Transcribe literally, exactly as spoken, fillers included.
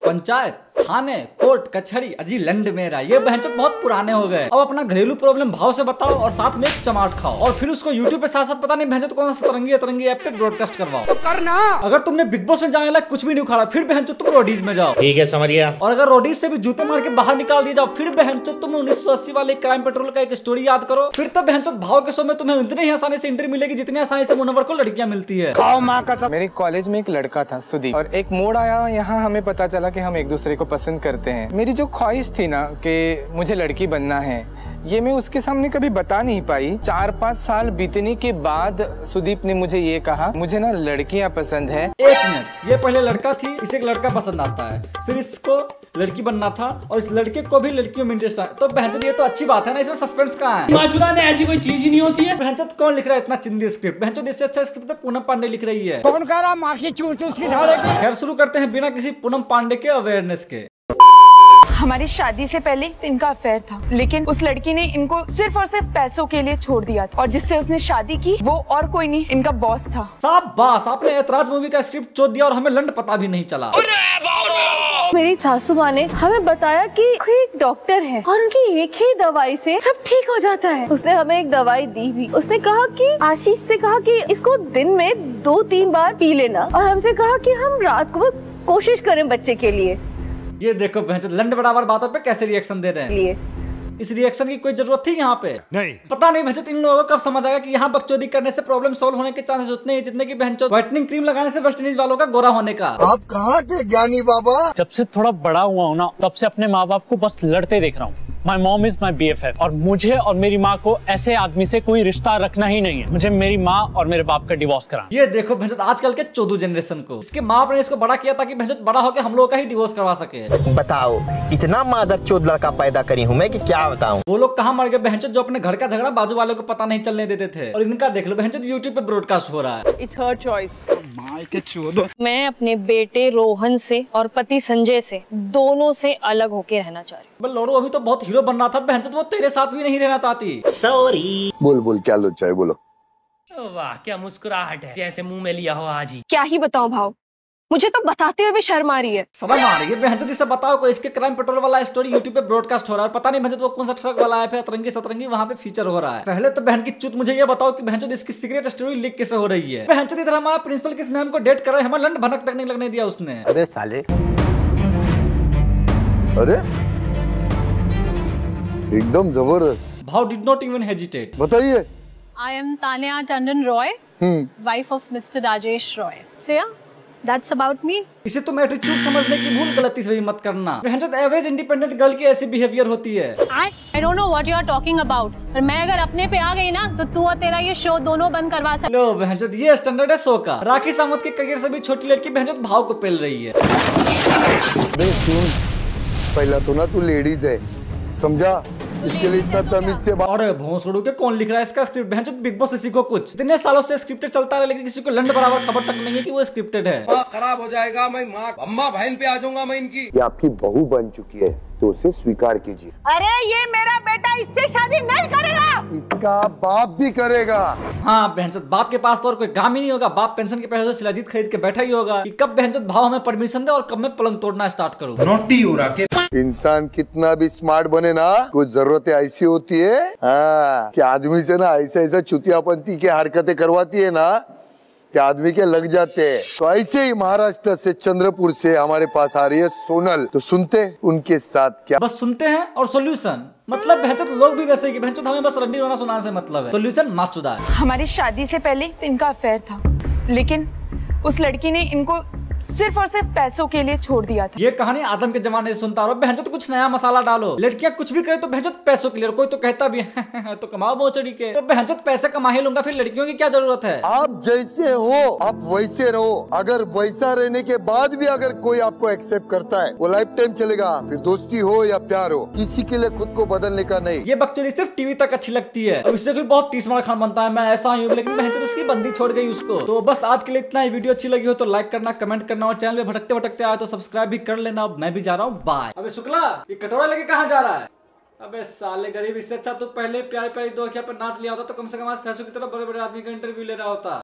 पंचायत, थाने, court, कचहरी, अजी लंड मेरा, ये बहनचोद बहुत पुराने हो गए। अब अपना घरेलू प्रॉब्लम भाव से बताओ और साथ में एक चमाट खाओ और फिर उसको यूट्यूब पे साथ साथ पता नहीं बहनचोद कौन सा तरंगी तरंगी ऐप पे ब्रॉडकास्ट करवाओ। तो करना अगर तुमने बिग बॉस में जाने लायक कुछ भी नहीं उखाड़ा फिर बहनचोद तुम रोडीज में जाओ। ठीक है, समझ गया। और अगर रोडीज से भी जूते मार के बाहर निकाल दिए जाओ फिर बहनचोद तुम उन्नीस सौ अस्सी वाले क्राइम पेट्रोल का एक स्टोरी याद करो। फिर तब बहनचोद भाव के शो में तुम्हें उतनी ही आसानी से एंट्री मिलेगी जितनी आसानी से मुनव्वर को लड़कियां मिलती है। मेरे कॉलेज में एक लड़का था सुदीप, और एक मोड़ आया यहाँ हमें पता चला कि हम एक दूसरे को पसंद करते हैं। मेरी जो ख्वाहिश थी ना कि मुझे लड़की बनना है, ये मैं उसके सामने कभी बता नहीं पाई। चार पाँच साल बीतने के बाद सुदीप ने मुझे ये कहा, मुझे ना लड़कियां पसंद है। एक मिनट, ये पहले लड़का थी, इसे एक लड़का पसंद आता है, फिर इसको लड़की बनना था और इस लड़के को भी लड़कियों में इंटरेस्ट है। तो बहनचोद ये तो अच्छी बात है ना, इसमें सस्पेंस कहाँ है? मौजूदा ने ऐसी कोई चीज ही नहीं होती है। बहनचोद कौन लिख रहा है इतना चिंदी स्क्रिप्ट? बहनचोद इससे अच्छा स्क्रिप्ट तो पूनम पांडे लिख रही है। कौन कह रहा माँ की चूस चूस की झाड़ेगी? खैर शुरू करते हैं बिना किसी पूनम पांडे के अवेयरनेस के। हमारी शादी से पहले इनका अफेयर था, लेकिन उस लड़की ने इनको सिर्फ और सिर्फ पैसों के लिए छोड़ दिया था, और जिससे उसने शादी की वो और कोई नहीं, इनका बॉस था। शाबाश, आपने ऐतराज मूवी का स्क्रिप्ट चोद दिया और हमें लंड पता भी नहीं चला। मेरी सासू माँ ने हमें बताया कि कोई एक डॉक्टर है और उनकी एक ही दवाई से सब ठीक हो जाता है। उसने हमें एक दवाई दी भी। उसने कहा कि आशीष से कहा कि इसको दिन में दो तीन बार पी लेना, और हमसे कहा कि हम रात को कोशिश करें बच्चे के लिए। ये देखो बहनचोद लंड बराबर बातों पे कैसे रिएक्शन दे रहे हैं। इस रिएक्शन की कोई जरूरत थी यहाँ पे? नहीं। पता नहीं बहनचोद इन लोगों को कब समझ आएगा कि यहाँ बकचोदी करने से प्रॉब्लम सॉल्व होने के चांसेस उतने ही जितने की बहनचोद व्हाइटनिंग क्रीम लगाने से वेस्ट इंडीज वालों का गोरा होने का। आप कहाँ के ज्ञानी बाबा? जब से थोड़ा बड़ा हुआ हूँ ना, तब से अपने माँ बाप को बस लड़ते देख रहा हूँ। My mom is my B F F, और मुझे और मेरी माँ को ऐसे आदमी से कोई रिश्ता रखना ही नहीं है। मुझे मेरी माँ और मेरे बाप का डिवोर्स कराना। ये देखो बहनचोद आजकल के चौदह जनरेशन को, इसके माँ बाप ने इसको बड़ा किया ताकि बहनचोद बड़ा होकर हम लोग का ही डिवोर्स करवा सके। बताओ, इतना मादर चोद लड़का पैदा करी हूँ मैं कि क्या बताऊँ। वो लोग कहाँ मर गए बहनचोद जो अपने घर का झगड़ा बाजू वालों को पता नहीं चलने देते थे, और इनका देख लो बहनचोद यूट्यूब पे ब्रॉडकास्ट हो रहा है। It's her choice. मैं अपने बेटे रोहन से और पति संजय से दोनों से अलग होके रहना चाह रही हूँ। लोड़ो अभी तो बहुत हीरो बन रहा था बहनचोद, वो तेरे साथ भी नहीं रहना चाहती। सॉरी। बोल बोल क्या लोचा है, बोलो। वाह क्या मुस्कुराहट है, जैसे मुंह में लिया हो आज ही। क्या ही बताऊं भाव, मुझे तो बताते हुए भी शर्म आ रही है। शर्म आ रही है बहनचोद? इसे बताओ कोई इसके क्राइम पेट्रोल वाला स्टोरी यूट्यूब पे ब्रॉडकास्ट हो रहा है, पता नहीं बहनचोद वो कौन सा ट्रक वाला ऐप है, अतरंगी सतरंगी, वहाँ पे फीचर हो रहा है। पहले तो बहन की चूत मुझे ये बताओ कि बहनचोद इसकी सीक्रेट स्टोरी लीक कैसे हो रही है? बहनचोद इधर हमारा प्रिंसिपल किस मैम को डेट कर रहा है, हमारा लंड भनक तक नहीं लगने दिया उसने। अबे साले, अरे एकदम जबरदस्त। Bhav did not even hesitate. बताइए। I am Tanya Tandon Roy, hmm. wife of Mister Rajesh Roy. So yeah, that's about me. इसे तुम एटीट्यूड समझने की भूल गलती से भी मत करना। बहनचोद एवरेज इंडिपेंडेंट गर्ल की ऐसी बिहेवियर होती है। I I don't know what you are talking about. पर मैं अगर अपने पे आ गई ना तो तू और तेरा ये शो दोनों बंद करवा सकते। लो बहनचोद ये स्टैंडर्ड है शो का। राखी सावंत के करियर से भी छोटी लड़की बहनचोद भाव को पेल रही है। सुन, पहला तो ना तू लेडीज है, समझा? इसके लिए इतना तमीज से बात। अरे भोंसड़ू के कौन लिख रहा है इसका स्क्रिप्ट? बहनचोद बिग बॉस से सीखो कुछ। इतने सालों से स्क्रिप्टेड चलता है लेकिन किसी को लंड बराबर खबर तक नहीं है कि वो स्क्रिप्टेड है। खराब हो जाएगा, मैं माँ अम्मा बहन पे आ जाऊंगा मैं इनकी। ये आपकी बहू बन चुकी है तो उसे स्वीकार कीजिए। अरे ये मेरा बेटा इससे शादी नहीं करेगा, इसका बाप भी करेगा। हाँ बहनचोद बाप के पास तो और कोई काम ही नहीं होगा, बाप पेंशन के पैसे से शिलाजीत खरीद के बैठा ही होगा कि कब बहनचोद भाव हमें परमिशन दे और कब मैं पलंग तोड़ना स्टार्ट करूँ। नोटी हो रहा के इंसान कितना भी स्मार्ट बने ना, कुछ जरूरतें ऐसी होती है हाँ, कि आदमी से ना ऐसा ऐसा चुतियापंती की हरकतें करवाती है ना कि आदमी के लग जाते हैं। तो ऐसे ही महाराष्ट्र से चंद्रपुर से हमारे पास आ रही है सोनल, तो सुनते उनके साथ क्या। बस सुनते हैं और सोल्यूशन, मतलब बहनचोद लोग भी वैसे ही, बहनचोद हमें बस रंडी रोना सुनाने से मतलब है। सोल्यूशन मासूदा है। हमारी शादी से पहले इनका अफेयर था, लेकिन उस लड़की ने इनको सिर्फ और सिर्फ पैसों के लिए छोड़ दिया था। ये कहानी आदम के जमाने से सुनता रहो। बहनचोद कुछ नया मसाला डालो। लड़कियां कुछ भी करे तो बहनचोद पैसों के लिए, कोई तो कहता भी है तो कमाओ मोचड़ी के, तो बहनचोद पैसे कमा ही लूंगा, फिर लड़कियों की क्या जरूरत है? आप जैसे हो आप वैसे रहो। अगर वैसा रहने के बाद भी अगर कोई आपको एक्सेप्ट करता है वो लाइफ टाइम चलेगा, फिर दोस्ती हो या प्यार हो, किसी के लिए खुद को बदलने का नहीं। ये बकचोदी सिर्फ टीवी तक अच्छी लगती है, अब इससे कोई बहुत तीस मार खान बनता है, मैं ऐसा हूँ, लेकिन बहनचोद उसकी बंदी छोड़ गई उसको। तो बस आज के लिए इतना ही। वीडियो अच्छी लगी हो तो लाइक करना, कमेंट करना, और चैनल में भटकते भटकते आए तो सब्सक्राइब भी कर लेना। अब मैं भी जा रहा हूँ, बाय। अबे शुक्ला ये कटोरा लेके कहाँ जा रहा है? अबे साले गरीब, इससे अच्छा तो पहले प्यारे प्यारे दो अखियाँ पे नाच लिया होता तो कम से कम आज फैसों की तरह बड़े बड़े आदमी का इंटरव्यू ले रहा होता।